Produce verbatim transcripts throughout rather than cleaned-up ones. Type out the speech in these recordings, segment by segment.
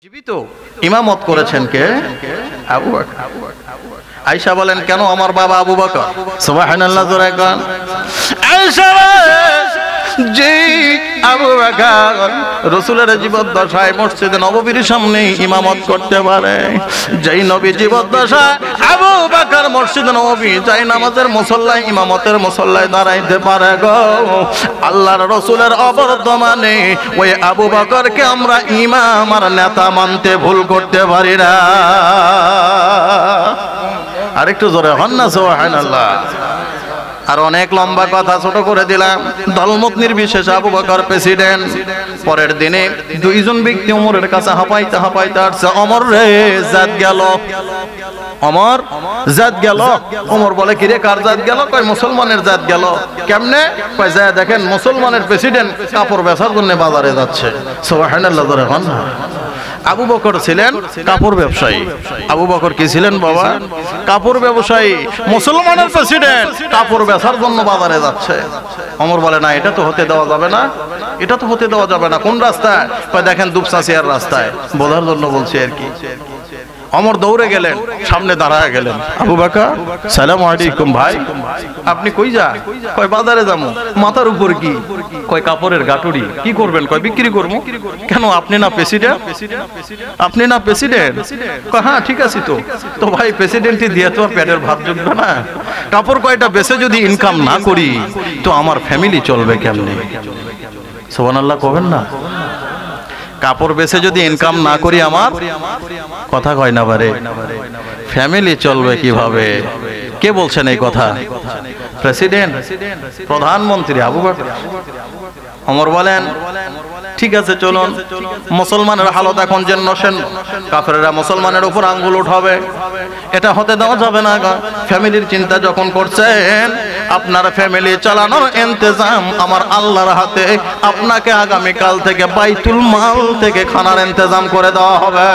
জীবিত ইমামত করেছেন কে? আবু বকর। আয়েশা বলেন কেন আমার বাবা আবু বকর? সুবহানাল্লাহ জোরে গান। আয়েশা জি আবু বকর রাসূলের জীবদ্দশায় মসজিদে নববীর সামনে ইমামত করতে পারে। যেই নবী জীবদ্দশায় আবু বকর মসজিদে নববী যাই নামাজের মুসল্লায় ইমামতের মুসল্লায় দাঁড়াইতে পারে গো, আল্লাহর রাসূলের অবর্তমানে ওই আবু বকরকে আমরা ইমাম আর নেতা মানতে ভুল করতে পারি না। আরেকটু জোরে হন না সুবহানাল্লাহ। আর অনেক লম্বা কথা ছোট করে দিলাম। দলমত নির্বিশেষে আবু বকর প্রেসিডেন্ট। পরের দিনে দুইজন ব্যক্তি ওমরের কাছে হাঁপাইতে হাঁপাইতে আসছে, ওমর রে জাত গেল, ওমর জাত গেল। ওমর বলে কি রে কার জাত গেল? কয় মুসলমানের জাত গেল। কেমনে? কয় যায় দেখেন মুসলমানের প্রেসিডেন্ট কাপড় বেচার জন্য বাজারে যাচ্ছে। সুবহানাল্লাহ জোরে হন। আবু বকর ছিলেন কাপড় ব্যবসায়ী। আবু বকর কি ছিলেন বাবা? কাপড় ব্যবসায়ী। মুসলমানের প্রেসিডেন্ট কাপড় বেচার জন্য বাজারে যাচ্ছে। ওমর বলে না, এটা তো হতে দেওয়া যাবে না, এটা তো হতে দেওয়া যাবে না। কোন রাস্তায়? কয় দেখেন দুপচাচিয়ার রাস্তায়। বোঝার জন্য বলছি আর কি। ওমর দৌড়ে গেলেন, সামনে দাঁড়ায় গেলেন। আবু বকর সালাম আলাইকুম ভাই, আপনি কই যা? কয় বাজারে যাবো। মাথার উপর কি? কয় কাপড়ের গাটুরি। কি করবেন? কয় বিক্রি করবো। কেন আপনি না প্রেসিডেন্ট? আপনি না প্রেসিডেন্ট? কয় হ্যাঁ ঠিক আছে। তো তো ভাই প্রেসিডেন্টই দিয়ে তো পেটের ভাত জুটবে না। কাপড় কয়টা বেচে যদি ইনকাম না করি তো আমার ফ্যামিলি চলবে কেমনে? সুবহানাল্লাহ কবেন না। কাপড় বেচে যদি ইনকাম না করি আমার কথা কয় না বারে, ফ্যামিলি চলবে কিভাবে? কে বলছেন এই কথা? প্রেসিডেন্ট, প্রধানমন্ত্রী আবু বকর। ওমর বলেন ঠিক আছে চলুন। মুসলমানের হালত এখন যে নশেন, কাফেররা মুসলমানের উপর আঙ্গুল উঠাবে, এটা হতে দেওয়া যাবে না। ফ্যামিলির চিন্তা যখন করছেন, আপনার ফ্যামিলি চালানোর ইন্তজাম আমার আল্লাহর হাতে। আপনাকে আগামী কাল থেকে বাইতুল মাল থেকে খানার ইন্তজাম করে দেওয়া হবে।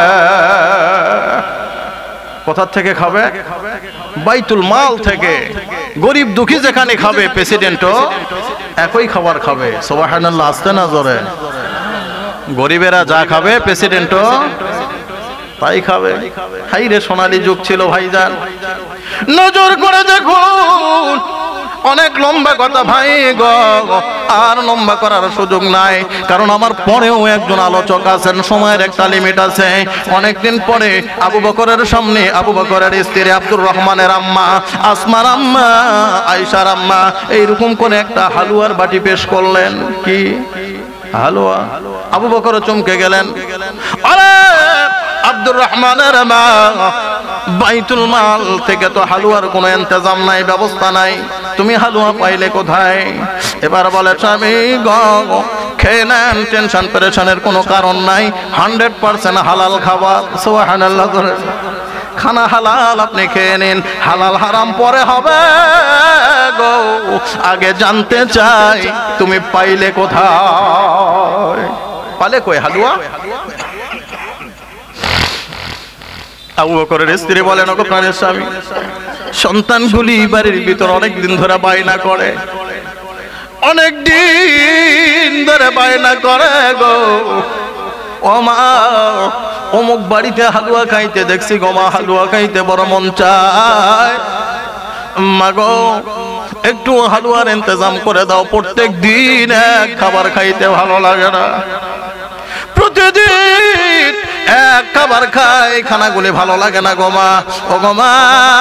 কোথা থেকে খাবে? বাইতুল মাল থেকে। গরিব দুঃখী যেখানে খাবে, প্রেসিডেন্টও একই খাবার খাবে। সুবহানাল্লাহ আসতে না জোরে। গরিবেরা যা খাবে প্রেসিডেন্টও তাই খাবে। হাই রে সোনালী যুগ ছিল ভাইজান। নজর করে দেখুন, অনেক লম্বা কথা ভাই গো, আর লম্বা করার সুযোগ নাই। কারণ আমার পরেও একজন আলোচক আছেন, সময়ের একটা লিমিট আছে। অনেকদিন পরে আবু বকরের সামনে আবু বকরের স্ত্রী আব্দুর রহমানের আম্মা, আসমার আম্মা, আয়েশার আম্মা এইরকম করে একটা হালুয়ার বাটি পেশ করলেন। কি হালুয়া? আবু বকর চমকে গেলেন। আরে আব্দুর রহমানের মা, বাইতুল মাল থেকে তো হালুয়ার কোনো ইন্তজাম নাই, ব্যবস্থা নাই, তুমি হালুয়া পাইলে কোথায়? এবার বলে স্বামী গো খেয়ে নেন, টেনশন পেরেশানের কোনো কারণ নাই, হান্ড্রেড পার্সেন্ট হালাল খাবার। সুবহানাল্লাহ। খানা হালাল, আপনি খেয়ে নিন, হালাল হারাম পরে হবে গো। আগে জানতে চাই তুমি পাইলে কোথায়? পালে কই হালুয়া? আবু বকরের স্ত্রী বলেন ওগো প্রাণের স্বামী, সন্তানগুলি বাড়ির ভিতর অনেক দিন ধরে বায়না করে, অনেক দিন ধরে বায়না করে গো। ও মা, অমুক বাড়িতে হালুয়া খাইতে দেখছি গো মা, হালুয়া খাইতে বড় মন চায়। মা গো একটু হালুয়ার ইন্তজাম করে দাও, প্রত্যেক দিন এক খাবার খাইতে ভালো লাগে না, প্রতিদিন এক খাবার খাই, খানাগুলি ভালো লাগে না গো মা। ও গো মা,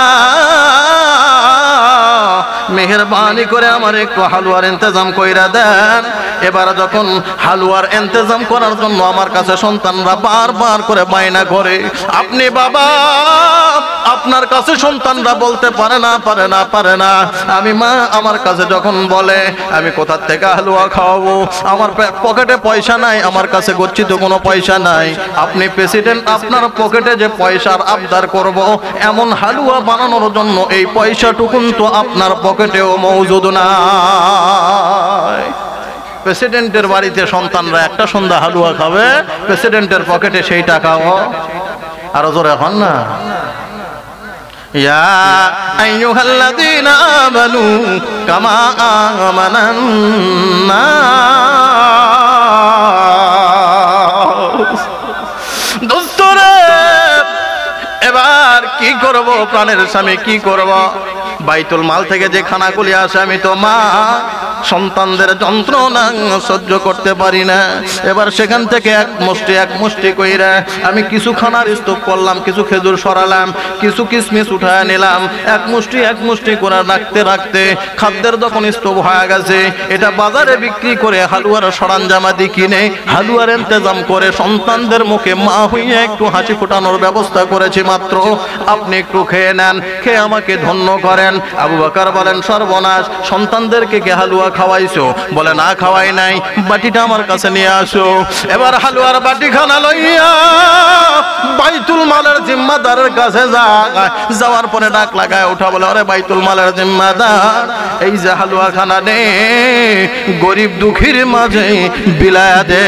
মেহেরবানি করে আমার একটু হালুয়ার ইন্তজাম কইরা দেন। এবার যখন হালুয়ার ইন্তজাম করার জন্য আমার কাছে সন্তানরা বারবার করে বায়না করে, আপনি বাবা, আপনার কাছে সন্তানরা বলতে পারে না পারে না পারে না। আমি মা, আমার কাছে যখন বলে আমি কোথা থেকে হালুয়া খাওয়াবো, আমার পকেটে পয়সা নাই, আমার কাছে গচ্ছিত কোনো পয়সা নাই। আপনি প্রেসিডেন্ট, আপনার পকেটে যে পয়সার আবদার করব, এমন হালুয়া বানানোর জন্য এই পয়সাটুকুন তো আপনার পকেটেও মজুদ নাই। প্রেসিডেন্টের বাড়িতে সন্তানরা একটা সন্ধ্যা হালুয়া খাবে, প্রেসিডেন্টের পকেটে সেই টাকাও। আরো জোরে এখন না। ইয়া আইয়ুহাল্লাযীনা আমানু কামা আমানান নাস দোস্তরে এবার কি করব, প্রাণের স্বামী কি করব? বাইতুল মাল থেকে যে খানাগুলি আসে আমি তো মা সন্তানদের যন্ত্রণা সহ্য করতে পারি না। এবার সেখান থেকে এক মুষ্টি এক মুষ্টি কইরা আমি কিছু খানার স্তূপ করলাম, কিছু খেজুর সরালাম, কিছু কিশমিশ উঠায় নিলাম, এক মুষ্টি এক মুষ্টি করে রাখতে রাখতে খাদ্যের যখন স্তূপ হয়ে গেছে, এটা বাজারে বিক্রি করে হালুয়ার সরঞ্জামাদি কিনে হালুয়ার ইন্তজাম করে সন্তানদের মুখে মা হইয়া একটু হাসি ফোটানোর ব্যবস্থা করেছি। মাত্র আপনি একটু খেয়ে নেন, খেয়ে আমাকে ধন্য করেন। আবু বকর বলেন, সর্বনাশ, সন্তানদেরকে কে হালুয়া খাওয়াইছো? বলে না, খাওয়াই নাই, বাটিটা আমার কাছে নিয়ে আসো। এবার হালুয়ার বাটি খানা লইয়া বাইতুল মালের জিম্মাদারের কাছে যায়, যাওয়ার পরে ডাক লাগায় ওঠা, বলে আরে বাইতুল মালের জিম্মাদার, এই যে হালুয়া খানা নে, গরিব দুঃখীর মাঝে বিলায়া দে।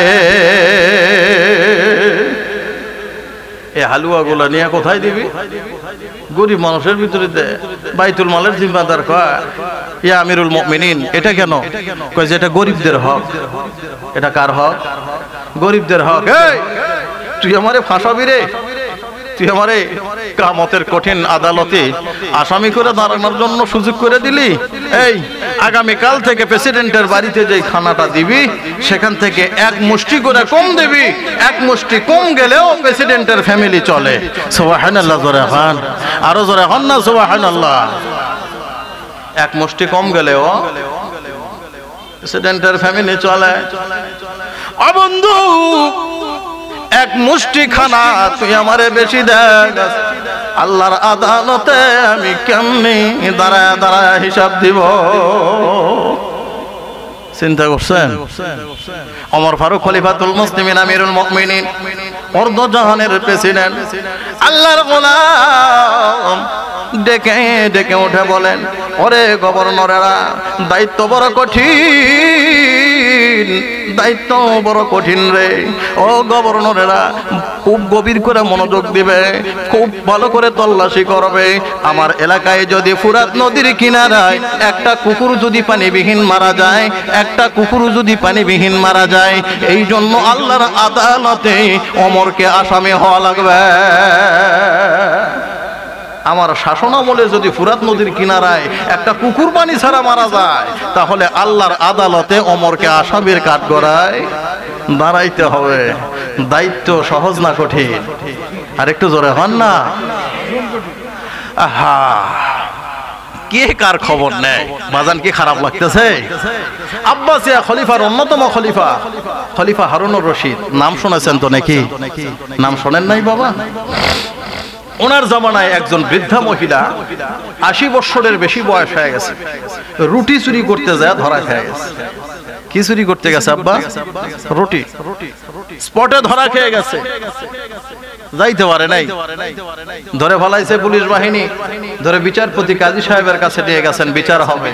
এই হালুয়া গুলা নিয়ে কোথায় দিবি? গরিব মানুষের ভিতরে দে। বাইতুল মালের জিম্মাদার কয়, ইয়া আমিরুল মুমিনিন, এটা কেন? কয় যে এটা গরিবদের হক। এটা কার হক? গরিবদের হক। এই তুই আমারে ফাঁসাবি রে? তুই আমারে কিয়ামতের কঠিন আদালতে আসামি করে দাঁড়ানোর জন্য সুযোগ করে দিলি? এই আগামীকাল থেকে প্রেসিডেন্টের বাড়িতে যে খানাটা দিবি, সেখান থেকে এক মুষ্টি করে কম দিবি। এক মুষ্টি কম গেলেও প্রেসিডেন্টের ফ্যামিলি চলে। সুবহানাল্লাহ, জোরে হন, আরো জোরে হন না সুবহানাল্লাহ। এক মুষ্টি কম গেলেও প্রেসিডেন্টের ফ্যামিলি চলে। ও বন্ধু, এক মুষ্টি খানা তুই আমারে বেশি দেখ, আল্লাহর আদালতে আমি কেমনি দাঁড়ায় দাঁড়ায় হিসাব দিব? চিন্তা করছেন? ওমর ফারুক খলিফাতুল মুসলিমিন আমিরুল মুমিনিন অর্ধ জাহানের প্রেসিডেন্ট, আল্লাহর গোলাম ডেকে ডেকে উঠে বলেন, ওরে গভর্নরেরা, দায়িত্ব বড় কঠিন, দায়িত্ব বড় কঠিন রে। ও গভর্নরেরা, খুব গভীর করে মনোযোগ দিবে, খুব ভালো করে তল্লাশি করবে। আমার এলাকায় যদি ফুরাত নদীর কিনারায় একটা কুকুর যদি পানিবিহীন মারা যায়, একটা কুকুর যদি পানিবিহীন মারা যায়, এই জন্য আল্লাহর আদালতে ওমরকে আসামি হওয়া লাগবে। আমার শাসনামলে যদি ফুরাত নদীর কিনারায় একটা কুকুর পানি ছাড়া মারা যায়, তাহলে আল্লাহর আদালতে ওমরকে আসামির কাঠগড়ায় দাঁড়াইতে হবে। দায়িত্ব সহজ না কঠিন? আর একটু জোরে হন না। আহা, কে কার খবর নেয়? বাজান কি খারাপ লাগতেছে? আব্বাসিয়া খলিফার অন্যতম খলিফা, খলিফা হারুনুর রশিদ, নাম শুনেছেন তো নাকি? নাম শোনেন নাই বাবা? ওনার জামানায় একজন বৃদ্ধা মহিলা, আশি বছরের বেশি বয়স হয়ে গেছে, রুটি চুরি করতে যায় ধরা খেয়ে গেছে। কি চুরি করতে গেছে আব্বা? রুটি। স্পটে ধরা খেয়ে গেছে, যাইতে পারে নাই, ধরে ফেলাইছে পুলিশ বাহিনী, ধরে বিচারপতি কাজী সাহেবের কাছে নিয়ে গেছেন, বিচার হবে।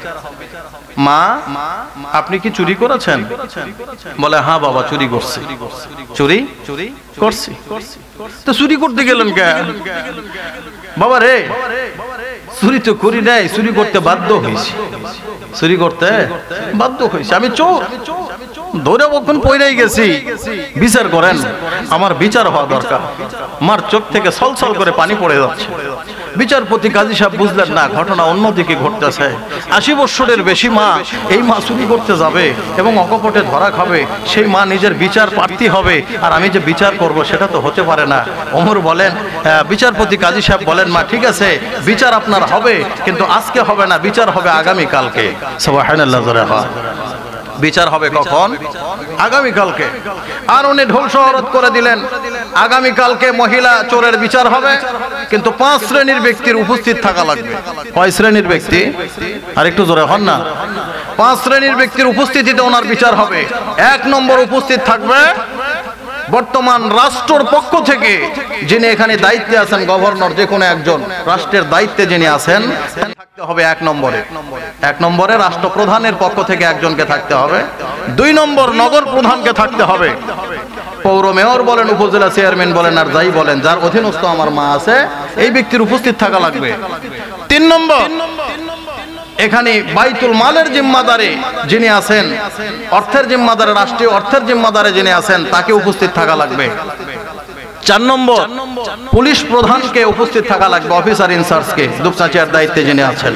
মা, আপনি কি চুরি করেছেন? বলে হ্যাঁ বাবা, চুরি করছি। চুরি করছি? তো চুরি করতে গেলেন কেন? বাবা রে, চুরি তো করি নাই, চুরি করতে বাধ্য হয়েছি। চুরি করতে বাধ্য হয়েছি, আমি চোর, ধরে কখন পয়রাই গেছি। বিচার করেন, আমার বিচার হওয়া দরকার। মার চোখ থেকে ছলছল করে পানি পড়ে যাচ্ছে। বিচারপতি কাজী সাহেব বুঝলেন না, ঘটনা অন্যদিকে ঘটতেছে। আশি বছরের বেশি মা, এই মা চুরি করতে যাবে এবং অকপটে ধরা খাবে, সেই মা নিজের বিচার প্রার্থী হবে, আর আমি যে বিচার করব সেটা তো হতে পারে না। ওমর বলেন, বিচারপতি কাজী সাহেব বলেন, মা ঠিক আছে, বিচার আপনার হবে, কিন্তু আজকে হবে না, বিচার হবে আগামী কালকে। সুবহানাল্লাহ, জোরে হয়। বিচার হবে কখন? আগামী কালকে। আর উনি ঢোল শহরত করে দিলেন, আগামী কালকে মহিলা চোরের বিচার হবে, কিন্তু পাঁচ শ্রেণীর ব্যক্তির উপস্থিত থাকা লাগবে। কয় শ্রেণীর ব্যক্তি? আর একটু জোরে হন না। পাঁচ শ্রেণীর ব্যক্তির উপস্থিতিতে ওনার বিচার হবে। এক নম্বর উপস্থিত থাকবে বর্তমান রাষ্ট্রের পক্ষ থেকে যিনি এখানে দায়িত্বে আছেন, গভর্নর, যে কোনো একজন রাষ্ট্রের দায়িত্বে যিনি আছেন থাকতে হবে এক নম্বরে। এক নম্বরে রাষ্ট্রপ্রধানের পক্ষ থেকে একজনকে থাকতে হবে। দুই নম্বর নগর প্রধানকে থাকতে হবে। পৌর মেয়র বলেন, উপজেলা চেয়ারম্যান বলেন, আর যাই বলেন, যার অধীনস্থ আমার মা আছে, এই ব্যক্তির উপস্থিত থাকা লাগবে। তিন নম্বর, এখানে বাইতুল মালের জিম্মাদারে যিনি আছেন, অর্থের জিম্মাদারে, রাষ্ট্রীয় অর্থের জিম্মাদারে যিনি আছেন, তাকে উপস্থিত থাকা লাগবে। চার নম্বর, পুলিশ প্রধানকে উপস্থিত থাকা লাগবে, অফিসার ইনচার্জকে, দুপচাঁচিয়ার দায়িত্বে যিনি আছেন।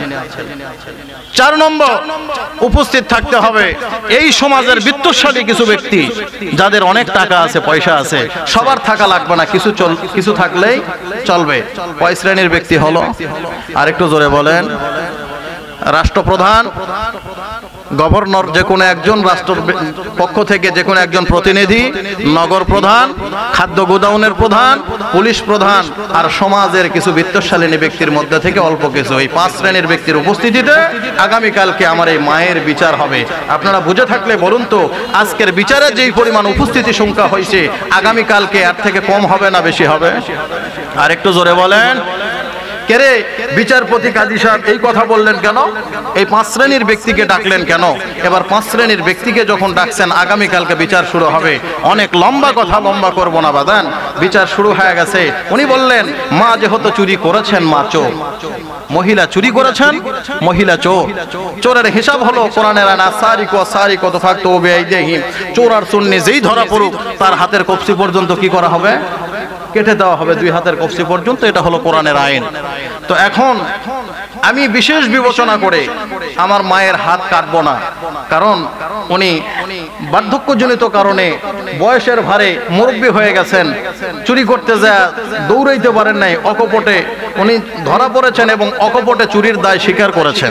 চার নম্বর, উপস্থিত থাকতে হবে এই সমাজের বিত্তশালী কিছু ব্যক্তি, যাদের অনেক টাকা আছে, পয়সা আছে। সবার থাকা লাগবে না, কিছু চল কিছু থাকলেই চলবে। কয় শ্রেণীর ব্যক্তি হলো? আর একটু জোরে বলেন। রাষ্ট্রপ্রধান, গভর্নর, যে কোনো একজন রাষ্ট্রের পক্ষ থেকে যে কোনো একজন প্রতিনিধি, নগর প্রধান, খাদ্য গোডাউনের প্রধান, পুলিশ প্রধান, আর সমাজের কিছু বিত্তশালী ব্যক্তির মধ্যে থেকে অল্প কিছু, এই পাঁচ শ্রেণীর ব্যক্তির উপস্থিতিতে আগামীকালকে আমার এই মায়ের বিচার হবে। আপনারা বুঝে থাকলে বলুন তো, আজকের বিচারে যেই পরিমাণ উপস্থিতি সংখ্যা হয়েছে, আগামীকালকে এর থেকে কম হবে না বেশি হবে? আর একটু জোরে বলেন। কেরে বিচারপতি কাজী সাহেব এই কথা বললেন কেন? এই পাঁচ শ্রেণীর ব্যক্তিকে ডাকলেন কেন? এবার পাঁচ শ্রেণীর ব্যক্তিকে যখন ডাকছেন, আগামীকালকে বিচার শুরু হবে। অনেক লম্বা কথা, লম্বা করবো না বাদান, বিচার শুরু হয়ে গেছে। উনি বললেন, মা যেহেতু চুরি করেছেন, মা চোর। মহিলা চুরি করেছেন, মহিলা চোর। চোরের হিসাব হলো কোরআনের আয়াত, সারিকু সারিকু ফাকতু বিআইদিহিম। চোর আর চুন্নি যেই ধরা পড়ুক, তার হাতের কবজি পর্যন্ত কি করা হবে? কেটে দেওয়া হবে, দুই হাতের কবজি পর্যন্ত। এটা হলো কোরআনের আইন। তো এখন আমি বিশেষ বিবেচনা করে আমার মায়ের হাত কাটবো না, কারণ উনি বার্ধক্যজনিত কারণে বয়সের ভারে মুরব্বী হয়ে গেছেন। চুরি করতে যা দৌড়াইতে পারেন নাই, অকপটে উনি ধরা পড়েছেন এবং অকপটে চুরির দায় স্বীকার করেছেন।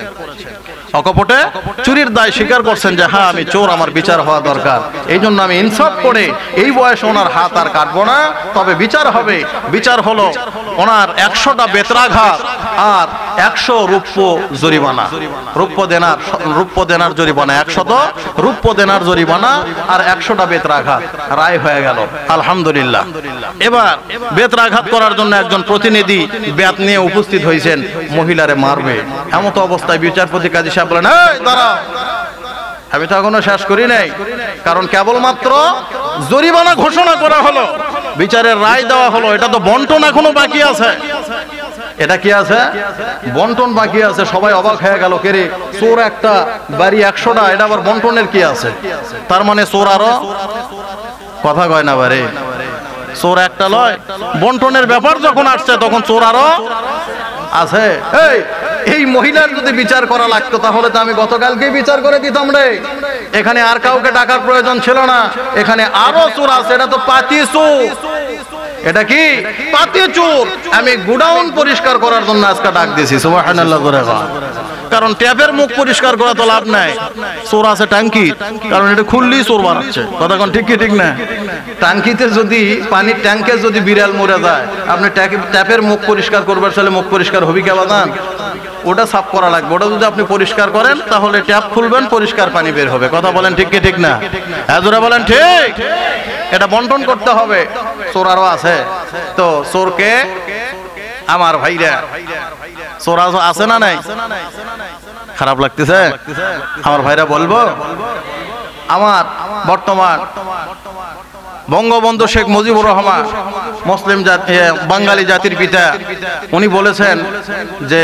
অকপটে চুরির দায় স্বীকার করছেন যে হ্যাঁ আমি চোর, আমার বিচার হওয়া দরকার। এই জন্য আমি ইনসাফ করে এই বয়সে ওনার হাত আর কাটবো না, তবে বিচার হবে। বিচার হলো ওনার একশোটা বেত্রাঘাত আর একশো রূপ্য জরিমানা, রূপ্য দেনার রূপ্য দেনার জরিমানা, একশত রূপ্য দেনার জরিমানা আর একশোটা বেত্রাঘাত। রায় হয়ে গেল, আলহামদুলিল্লাহ। এবার বেত্রাঘাত করার জন্য একজন প্রতিনিধি বেত নিয়ে উপস্থিত হয়েছেন, মহিলারে মারবে। এমত অবস্থায় বিচারপতি কাজী সাহেব বলেন, এই দাঁড়াও, আমি তো এখনো শেষ করি নাই, কারণ কেবলমাত্র জরিমানা ঘোষণা করা হলো, বিচারের রায় দেওয়া হলো, এটা তো বন্টন এখনো বাকি আছে। এটা কি আছে? বন্টন বাকি আছে। সবাই অবাক হয়ে গেল, কেরে চোর একটা, বাড়ি একশোটা, এটা আবার বন্টনের কি আছে? তার মানে চোর আরো কথা কয় না বারে, চোর একটা লয়, বন্টনের ব্যাপার যখন আসছে তখন চোর আরো আছে। এই এই মহিলার যদি বিচার করা লাগতো, তাহলে তো আমি গতকালকেই বিচার করে দিতাম রে। এখানে আর কাউকে ডাকার প্রয়োজন ছিল না, এখানে আরো চোর আছে। এটা তো পাতি চোর। এটা কি? পাতি চোর। আমি গোডাউন পরিষ্কার করার জন্য আজকে ডাক দিয়েছি, সুবহানাল্লাহ। কারণ ট্যাপের মুখ পরিষ্কার করা তো লাভ নাই, চোর আছে ট্যাঙ্কি, কারণ এটা খুললেই চোর বানাচ্ছে। কথা কোন ঠিক কি ঠিক না? ট্যাঙ্কিতে যদি পানির ট্যাঙ্কে যদি বিড়াল মরে যায়, আপনি ট্যাপের মুখ পরিষ্কার করবার চলে মুখ পরিষ্কার হবি কে বাদান? ওটা সাফ করা লাগবে। ওটা যদি আপনি পরিষ্কার করেন, তাহলে ট্যাপ খুলবেন, পরিষ্কার পানি বের হবে। কথা বলেন ঠিক কি ঠিক না? হ্যাঁ জোরে বলেন ঠিক। এটা বন্টন করতে হবে। চোর আরো আছে, তো চোরকে আমার ভাইরা, চোর আছে না নাই? খারাপ লাগতেছে আমার ভাইরা, বলবো আমার বর্তমান বঙ্গবন্ধু শেখ মুজিবুর রহমান, মুসলিম জাতি, বাঙালি জাতির পিতা, উনি বলেছেন যে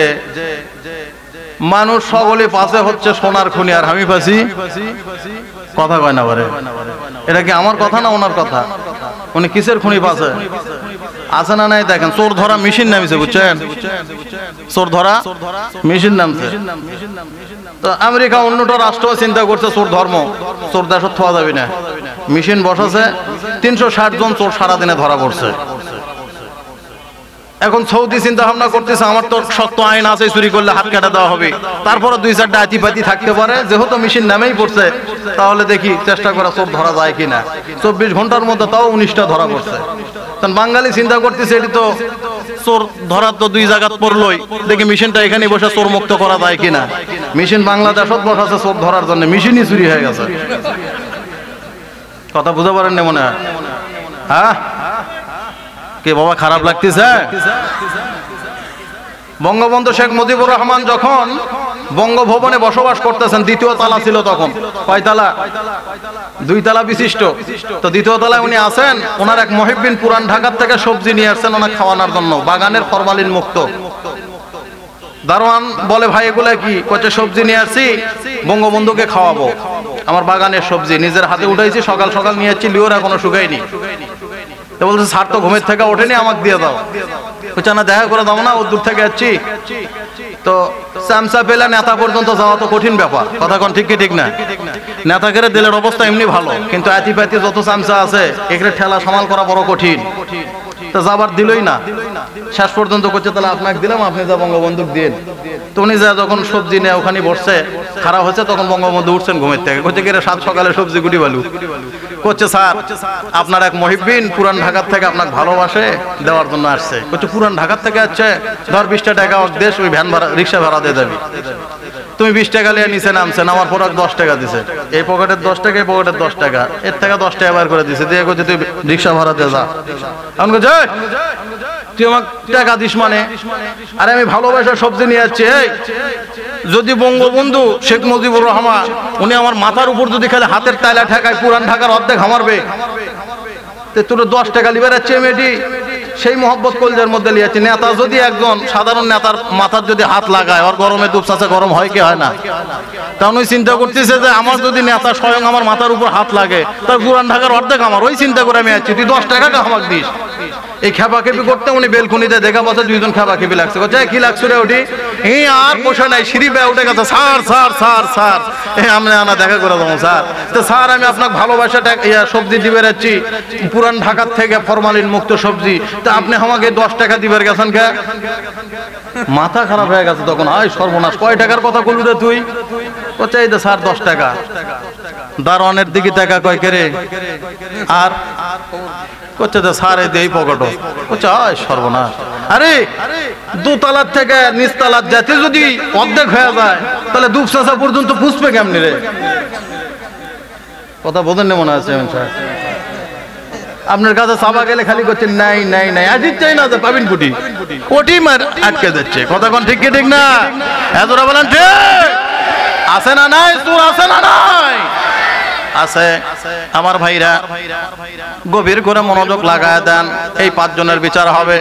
মানুষ সকলে পাশে হচ্ছে সোনার খনি, আর আমি পাশি কথা কয় না বারে। এটা কি আমার কথা না ওনার কথা? উনি কিসের খনি পাশে আছে না নাই? দেখেন, চোর ধরা মেশিন নামছে, বুঝছেন? চোর ধরা মেশিন নামছে। তো আমেরিকা অন্যটা রাষ্ট্র চিন্তা করছে চোর ধর্ম, চোর দেশ থাওয়া যাবে না, মেশিন বসাছে, তিনশো ষাট জন চোর সারাদিনে ধরা পড়ছে। এখন সৌদি চিন্তা ভাবনা করতেছে, আমার তো শক্ত আইন আছে, চুরি করলে হাত কাটা দেওয়া হবে। তারপরে দুই চারটা আতিপাতি থাকতে পারে, যেহেতু মেশিন নামেই পড়ছে, তাহলে দেখি চেষ্টা করা চোর ধরা যায় কিনা। চব্বিশ ঘন্টার মধ্যে তাও উনিশটা ধরা পড়ছে। তখন বাঙালি চিন্তা করতেছে, এটি তো চোর ধরার তো দুই জায়গা পড়লোই, দেখি মেশিনটা এখানে বসে চোর মুক্ত করা যায় কিনা। মেশিন বাংলাদেশত বসাছে চোর ধরার জন্য, মেশিনই চুরি হয়ে গেছে। কথা বুঝতে পারেন না মনে হয়? হ্যাঁ কে বাবা, খারাপ লাগতেছে? বঙ্গবন্ধু শেখ মুজিবুর রহমান যখন বঙ্গভবনে বসবাস করতেছেন, দ্বিতীয় তালা ছিল তখন। কয় তালা? দুই তালা বিশিষ্ট। তো দ্বিতীয় তলায় উনি আছেন, ওনার এক মহিবিন পুরান ঢাকার থেকে সবজি নিয়ে আসছেন ওনার খাওয়ানোর জন্য, বাগানের ফরমালিন মুক্ত। দারোয়ান বলে, ভাই এগুলা কি? কয়েছে সবজি নিয়ে আসছি, বঙ্গবন্ধুকে খাওয়াবো, আমার বাগানের সবজি নিজের হাতে উঠাইছি, সকাল সকাল নিয়ে আসছি, লিওরা কোনো শুকায়নি। তো বলছে স্যার তো ঘুমের থেকে ওঠেনি, আমাকে দিয়ে দাও। বলছে না দেখা করে দাও না, ও দূর থেকে যাচ্ছি। তো চামচা পেলে নেতা পর্যন্ত যাওয়া তো কঠিন ব্যাপার, কথা কোন ঠিক কি ঠিক না? নেতা করে দিলের অবস্থা এমনি ভালো, কিন্তু আতি পাতি যত চামচা আছে এখানে ঠেলা সামাল করা বড় কঠিন। তো যাবার দিলই না, শেষ পর্যন্ত করছে তাহলে আপনাকে দিলাম, আপনি যা বঙ্গবন্ধুক দিন। তো উনি যা যখন সবজি নিয়ে ওখানে বসছে খারাপ হচ্ছে, তখন বঙ্গবন্ধু উঠছেন ঘুমের থেকে, করছে কি রে সাত সকালে সবজি গুটি বালু? করছে স্যার আপনার এক মহিবিন পুরান ঢাকার থেকে আপনাকে ভালোবাসে, দেওয়ার জন্য আসছে। করছে পুরান ঢাকার থেকে আসছে, ধর বিশটা টাকা দেশ, ওই ভ্যান ভাড়া রিক্সা ভাড়া দিয়ে দেবে। তুমি বিশ টাকা নিয়ে নিচে নামছে, নামার পর দশ টাকা দিছে, এই পকেটের দশ টাকা এই পকেটের দশ টাকা, এর থেকে দশ টাকা বার করে দিছে, দিয়ে করছে তুই রিক্সা ভাড়া দিয়ে যা। এখন করছে তুই আমাকে টাকা দিস মানে? আরে আমি ভালোবাসা সবজি নিয়ে যাচ্ছি। এই যদি বঙ্গবন্ধু শেখ মুজিবুর রহমান উনি আমার মাথার উপর যদি খালি হাতের টাইলা ঠেকায়, পুরান ঢাকার অর্ধেক হামারবে, তোর দশ টাকা লিবার যাচ্ছে মেয়েটি, সেই মহব্বত কলজার মধ্যে লিয়াচ্ছে। নেতা যদি একজন সাধারণ নেতার মাথার যদি হাত লাগায়, ওর গরমে দুপসাচে গরম হয় কি হয় না? কারণ ওই চিন্তা করতেছে যে আমার যদি নেতা স্বয়ং আমার মাথার উপর হাত লাগে, তার পুরান ঢাকার অর্ধেক আমার, ওই চিন্তা করে আমি যাচ্ছি, তুই দশ টাকা আমাকে দিস। এই খেপা খেপি করতে উনি বেলকুনিতে দেখা পাচ্ছে দুইজন খেপা খেপি লাগছে, কি লাগছে রে ওটি? এই আর পোষা নাই, সিঁড়ি বেয়ে উঠে গেছে, স্যার স্যার স্যার স্যার আমি আনা দেখা করে দেবো স্যার। তো স্যার আমি আপনাকে ভালোবাসা সবজি দিবে যাচ্ছি পুরান ঢাকার থেকে, ফরমালিন মুক্ত সবজি, তা আপনি আমাকে দশ টাকা দিবে গেছেন কে? মাথা খারাপ হয়ে গেছে তখন, আয় সর্বনাশ, কয় টাকার কথা বলবি রে তুই? ও চাই তো স্যার দশ টাকা। দারোয়ানের দিকে টাকা কয় কে রে? আর করছে তো স্যার এই দেই পকেটও, করছে আয় সর্বনাশ। আরে দোতলার থেকে নিচতলার যেতে যদি অর্ধেক হয়ে যায়, তাহলে দুপসাচা পর্যন্ত পুষবে কেমনি রে? কথা বোঝেন না মনে আছে আপনার কাছে চাবা গেলে খালি করছেন নাই নাই নাই, আজিত চাই না যে পাবিন কুটি, ওটি মার আটকে যাচ্ছে। কথা কোন ঠিক কি ঠিক না? এতটা বলেন ঠিক আছে না নাই? তোর আছে না নাই? আছে। আমার ভাইরা গভীর করে মনোযোগ লাগায় দেন, এই পাঁচজনের বিচার হবে।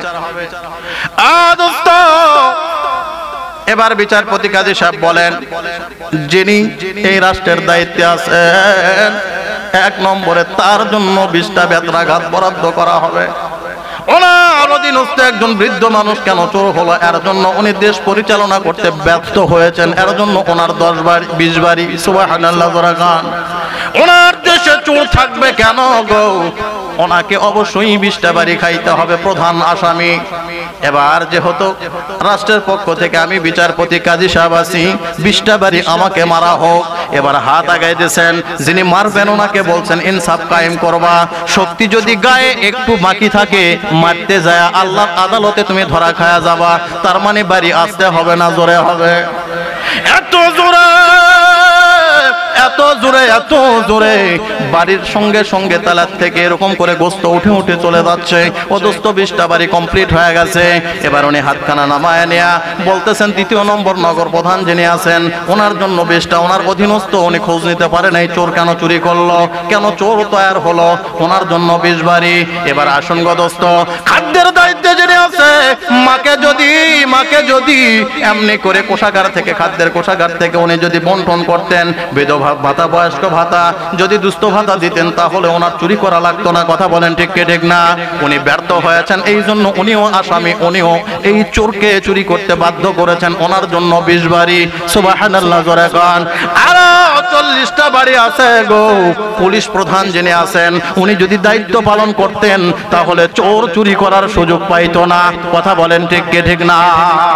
এবার বিচারপতি কাজী সাহেব বলেন, যিনি এই রাষ্ট্রের দায়িত্বে আছেন, এক নম্বরে তার জন্য বিশটা বেত্রাঘাত বরাদ্দ করা হবে। ওনার অধীনস্থ একজন বৃদ্ধ মানুষ কেন চোর হলো, এর জন্য উনি দেশ পরিচালনা করতে ব্যর্থ হয়েছেন, এর জন্য ওনার দশ বাড়ি বিশ বাড়ি সুবহানাল্লাহ গান। ওনার দেশে চোর থাকবে কেন গো? ওনাকে অবশ্যই বিশটা বাড়ি খাইতে হবে, প্রধান আসামি। এবার যেহেতু রাষ্ট্রের পক্ষ থেকে আমি বিচারপতি কাজী সাহেব আছি, বিশটা বাড়ি আমাকে মারা হোক। এবার হাত আগাই দিয়েছেন, যিনি মারবেন ওনাকে বলছেন ইনসাফ কায়েম করবা। শক্তি যদি গায়ে একটু বাকি থাকে, মারতে যায় আল্লাহর আদালতে তুমি ধরা খায়া যাবা। তার মানে বাড়ি আসতে হবে না জোরে হবে? এত জোরে এত জোরে এত জোরে বাড়ির সঙ্গে সঙ্গে তালার থেকে এরকম করে গোস্ত উঠে উঠে চলে যাচ্ছে। অদস্ত বিশটা বাড়ি কমপ্লিট হয়ে গেছে। এবার উনি হাতখানা নামায় নেয়া বলতেছেন, দ্বিতীয় নম্বর নগর প্রধান যিনি আছেন ওনার জন্য বিশটা, ওনার অধীনস্থ, উনি খোঁজ নিতে পারে নাই চোর কেন চুরি করলো, কেন চোর তৈরি হলো, ওনার জন্য বিশ বাড়ি। এবার আসন গদস্ত খাদ্যের দায়িত্বে যিনি আছে, মাকে যদি মাকে যদি এমনি করে কোষাগার থেকে, খাদ্যের কোষাগার থেকে উনি যদি বন্টন করতেন, বিধবা ভাতা, বয়স্ক ভাতা, যদি দুস্থ ভাতা দিতেন, তাহলে ওনার চুরি করা লাগতো না। কথা বলেন ঠিক কি ঠিক না? উনি ব্যর্থ হয়েছেন, এই জন্য উনিও আসামি, উনিও এই চোরকে চুরি করতে বাধ্য করেছেন, ওনার জন্য বিশ বাড়ি সুবহানাল্লাহ জোরে গান। আর চল্লিশটা বাড়ি আছে গো। পুলিশ প্রধান যিনি আছেন উনি যদি দায়িত্ব পালন করতেন, তাহলে চোর চুরি করার সুযোগ পাইতো না। কথা বলেন ঠিক কি ঠিক না?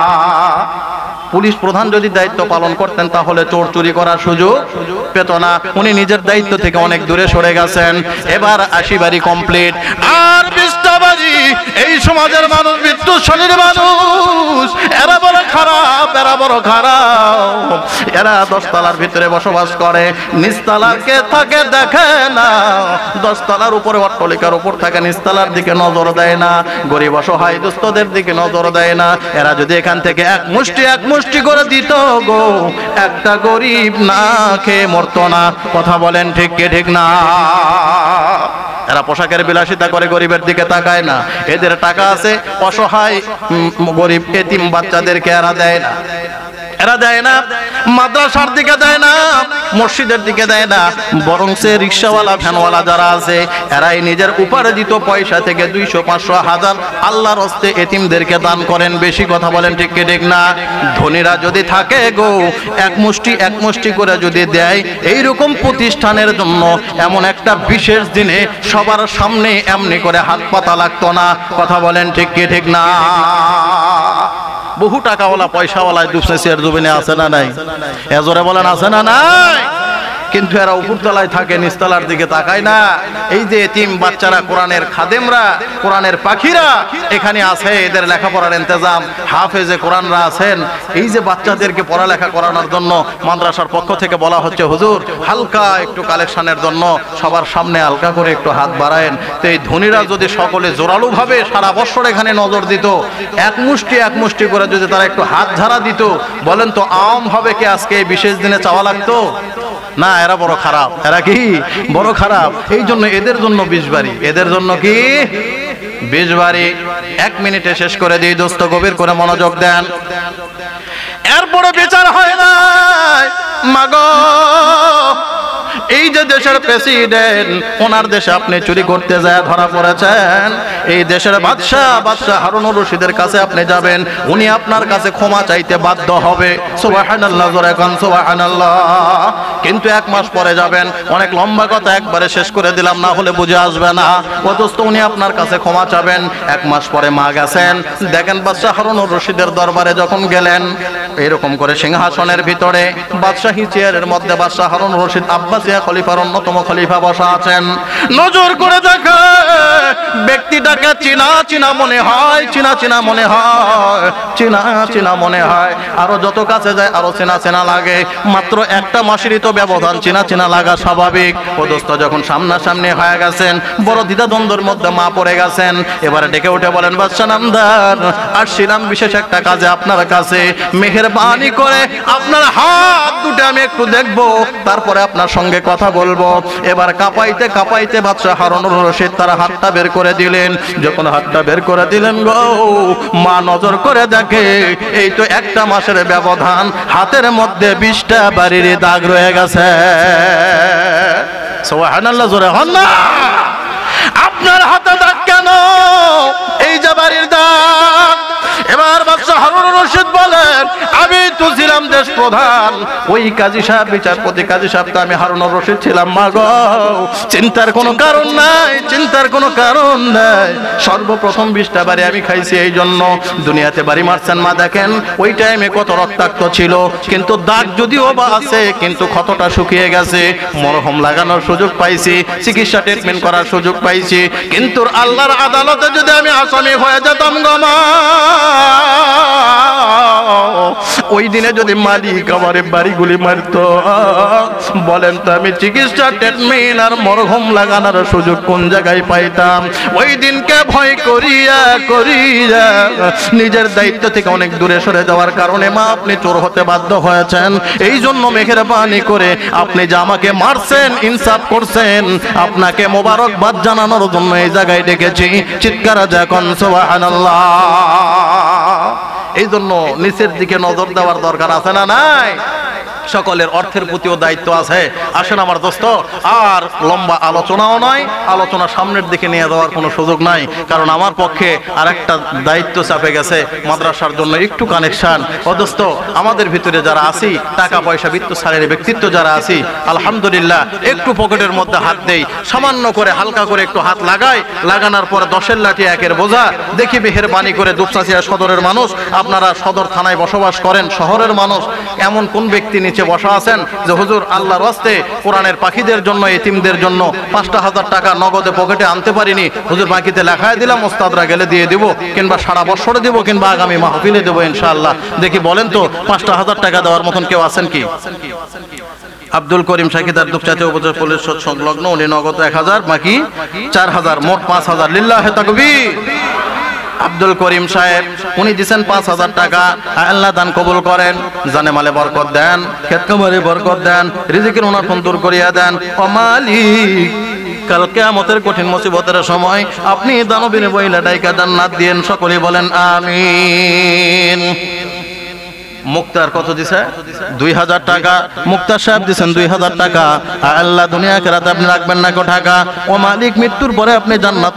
পুলিশ প্রধান যদি দায়িত্ব পালন করতেন, তাহলে চোর চুরি করার সুযোগ পেত না। উনি নিজের দায়িত্ব থেকে অনেক দূরে সরে গেছেন। এবার আশি বাড়ি কমপ্লিট। আর বিশটা বাড়ি এই সমাজের মানুষ, বিত্তশালীর মানুষ, এরা বড় খারাপ, এরা বড় খারাপ। এরা দশতলার ভিতরে বসবাস করে, নিচতলাকে থাকে দেখে না। দশতলার উপরে অট্টালিকার উপর থাকে, নিচতলার দিকে নজর দেয় না। গরিব অসহায় দুস্থদের দিকে নজর দেয় না। এরা যদি এখান থেকে এক মুষ্টি এক মুষ্টি করে দিত গো, একটা গরিব না খেয়ে মরতো না। কথা বলেন ঠিক কি ঠিক না? এরা পোশাকের বিলাসিতা করে, গরিবের দিকে তাকায় না। এদের টাকা আছে, অসহায় গরিব এতিম বাচ্চাদেরকে এরা দেয় না। এরা দেয় না, মাদ্রাসার দিকে দেয় না, মসজিদের দিকে দেয় না, বরং সে রিক্সাওয়ালা ভ্যানওয়ালা যারা আছে এরাই নিজের উপার্জিত পয়সা থেকে দুইশো পাঁচশো হাজার আল্লাহর হস্তে এতিমদেরকে দান করেন। বেশি কথা বলেন ঠিক কি ঠিক না? ধনীরা যদি থাকে গো এক মুষ্টি এক মুষ্টি করে যদি দেয়, এইরকম প্রতিষ্ঠানের জন্য এমন একটা বিশেষ দিনে সবার সামনে এমনি করে হাত পাতা লাগতো না। কথা বলেন ঠিক কি ঠিক না? বহু টাকাওয়ালা পয়সাওয়ালা দুপসের জমিনে আছে না নাই? এজরে বলেন আছে না নাই? কিন্তু এরা উপরতলায় থাকে, নিচতলার দিকে তাকায় না। এই যে এতিম বাচ্চারা, কোরআনের খাদেমরা, কোরআনের পাখিরা এখানে আছে, এদের লেখাপড়ার ইন্তজাম, হাফেজে কোরআনরা আছেন। এই যে বাচ্চাদেরকে পড়ালেখা করানোর জন্য মাদ্রাসার পক্ষ থেকে বলা হচ্ছে হুজুর হালকা একটু কালেকশনের জন্য সবার সামনে হালকা করে একটু হাত বাড়ায়েন। তো এই ধনীরা যদি সকলে জোরালো ভাবে সারা বছর এখানে নজর দিত, এক মুষ্টি এক মুষ্টি করে যদি তারা একটু হাত ঝাড়া দিত, বলেন তো আম হবে কি আজকে এই বিশেষ দিনে চাওয়া লাগতো না? এরা বড় খারাপ, এরা কি বড় খারাপ। এই জন্য এদের জন্য বিশ বাড়ি, এদের জন্য কি বিশ বাড়ি। এক মিনিটে শেষ করে দিই দোস্ত, গভীর করে মনোযোগ দেন। এরপরে বিচার হয় না মাগো, এই যে দেশের প্রেসিডেন্ট, ওনার দেশে আপনি চুরি করতে যায় ধরা পড়েছেন, এই দেশের বাদশাহ বাদশাহ হারুনুর রশিদের কাছে আপনি যাবেন, উনি আপনার কাছে ক্ষমা চাইতে বাধ্য হবে। সুবহানাল্লাহ, জোরে কান সুবহানাল্লাহ। কিন্তু এক মাস পরে যাবেন, অনেক লম্বা কথা একবারে শেষ করে দিলাম, না হলে বুঝে আসবে না। ও দোস্ত, উনি আপনার কাছে ক্ষমা চাবেন, এক মাস পরে মা গেছেন, দেখেন বাদশাহ হারুনুর রশিদের দরবারে যখন গেলেন, এরকম করে সিংহাসনের ভিতরে বাদশাহী চেয়ারের মধ্যে বাদশাহ হারুনুর রশিদ আব্বাসিয়া খলিফার অন্যতম খলিফা বসা আছেন। নজর করে দেখে ব্যক্তিটাকে চিনা চিনা মনে হয়, চিনা চিনা মনে হয়, চিনা চিনা মনে হয়। আরো যত কাছে যায় আরো চেনা চেনা লাগে। মাত্র একটা মাসেরই তো ব্যবধান, চিনা চিনা লাগা স্বাভাবিক। ও দোস্ত, যখন সামনাসামনি হয়ে গেছেন, বড় দ্বিধাদ্বন্দ্বের মধ্যে মা পড়ে গেছেন। এবারে ডেকে উঠে বলেন, বাদশাহ নামদার, আসছিলাম বিশেষ একটা কাজে আপনার কাছে, মেহেরবানি করে আপনার হাত দুটো আমি একটু দেখবো, তারপরে আপনার সঙ্গে কথা বলবো। এবার কাঁপাইতে কাঁপাইতে বাদশাহ হারুনুর রশিদ তার হাতটা বের করে দিলেন। যখন হাতটা বের করে দিলেন গো, মা নজর করে দেখে এই তো একটা মাসের ব্যবধান, হাতের মধ্যে বিশটা বাড়ির দাগ রয়ে গেছে। সুবহানাল্লাহ, জোরে হন না। আপনার হাতে দাগ কেন? এই যে বাড়ির দাগ। এবার বাদশাহ হারুনুর রশিদ বলেন, আমি তো ছিলাম দেশ প্রধান, ওই কাজী সাহেব, বিচারপতি কাজী সাহেব তো আমি হারুনুর রশিদ ছিলাম। মা গো, চিন্তার কোনো কারণ নাই, চিন্তার কোনো কারণ নাই। সর্বপ্রথম বিশটা বাড়ি আমি খাইছি, এই জন্য দুনিয়াতে বাড়ি মারছেন মা। দেখেন ওই টাইমে কত রক্তাক্ত ছিল, কিন্তু দাগ যদিও বা আছে, কিন্তু ক্ষতটা শুকিয়ে গেছে। মরহম লাগানোর সুযোগ পাইছি, চিকিৎসা ট্রিটমেন্ট করার সুযোগ পাইছি। কিন্তু আল্লাহর আদালতে যদি আমি আসামি হয়ে যেতাম গো মা, ওই দিনে যদি মালিক আমার বাড়িগুলি মারত, বলেন তো আমি চিকিৎসা ট্রিটমেন্ট আর মরহম লাগানোর সুযোগ কোন জায়গায় পাইতাম? ওই দিনকে ভয় করিয়া করিয়া নিজের দায়িত্ব থেকে অনেক দূরে সরে যাওয়ার কারণে মা আপনি চোর হতে বাধ্য হয়েছেন। এই জন্য মেহেরবানি করে আপনি যে আমাকে মারছেন, ইনসাফ করছেন, আপনাকে মোবারকবাদ জানানোর জন্য এই জায়গায় ডেকেছি। চিৎকার যখন সুবহানাল্লাহ। এই জন্য নিচের দিকে নজর দেওয়ার দরকার আছে না নাই? সকলের অর্থের প্রতিও দায়িত্ব আছে। আসেন আমার দোস্ত, আর লম্বা আলোচনাও নয়, আলোচনা সামনের দিকে নিয়ে যাওয়ার কোনো সুযোগ নাই, কারণ আমার পক্ষে আর একটা দায়িত্ব চাপে গেছে, মাদ্রাসার জন্য একটু কানেকশন। ও দোস্ত, আমাদের ভিতরে যারা আছি, টাকা পয়সা বৃত্তশালীর ব্যক্তিত্ব যারা আছি, আলহামদুলিল্লাহ একটু পকেটের মধ্যে হাত দেই, সামান্য করে হালকা করে একটু হাত লাগাই, লাগানোর পরে দশের লাঠি একের বোঝা। দেখি মেহেরবানি করে দুপচাঁচিয়া সদরের মানুষ, আপনারা সদর থানায় বসবাস করেন, শহরের মানুষ, এমন কোন ব্যক্তি নিচে বসা আছেন যে হুজুর আল্লাহর রাস্তে কোরআনের পাখিদের জন্য, এতিমদের জন্য পাঁচটা হাজার টাকা নগদে পকেটে আনতে পারিনি, হুজুর বাকিতে লেখায় দিলাম, ওস্তাদরা গেলে দিয়ে দিব, কিংবা সারা বছরে দিব, কিংবা আগামী মাহফিলে দেবো ইনশাআল্লাহ। দেখি বলেন তো পাঁচটা হাজার টাকা দেওয়ার মতন কেউ আছেন কি? আব্দুল করিম শাকিদার দুপচাঁচিয়া উপজেলা পুলিশ সংলগ্ন, উনি নগদ এক হাজার, বাকি চার হাজার, মোট পাঁচ হাজার। লিল্লাহে তাকবীর। আব্দুল করিম সাহেব উনি দিচ্ছেন পাঁচ হাজার টাকা। আল্লাহ দান কবুল করেন, জানে মালে বরকত দেন, খেত খামারে বরকত দেন, রিজিকের অনটন দূর করিয়া দেন। ও মালিক, কাল কিয়ামতের কঠিন মুসিবতের সময় আপনি দানবীর বইলা ডাইকা জান্নাত দিয়েন। সকলে বলেন আমিন। মুক্তার কত দিছে? দুই হাজার টাকা। মুক্তার সাহেব দিচ্ছেন দুই হাজার টাকা। আল্লাহ দুনিয়া আখিরাতে আপনি রাখবেন না কো টাকা। ও মালিক, মৃত্যুর পরে আপনি জান্নাত